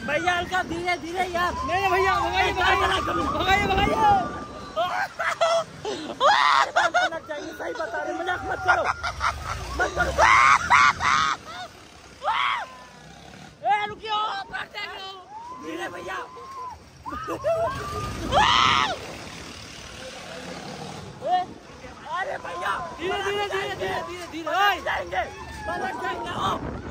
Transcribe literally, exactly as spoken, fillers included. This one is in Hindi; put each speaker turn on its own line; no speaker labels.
भैया हल्का धीरे धीरे यार।
नहीं भैया भगाइए भगाइए भगाइए।
सही बता रहे, मजाक मत करो मत करो।
ए रुकियो
धीरे भैया। अरे भैया
धीरे धीरे धीरे धीरे धीरे
धीरे जाएंगे, पलट जाएंगे।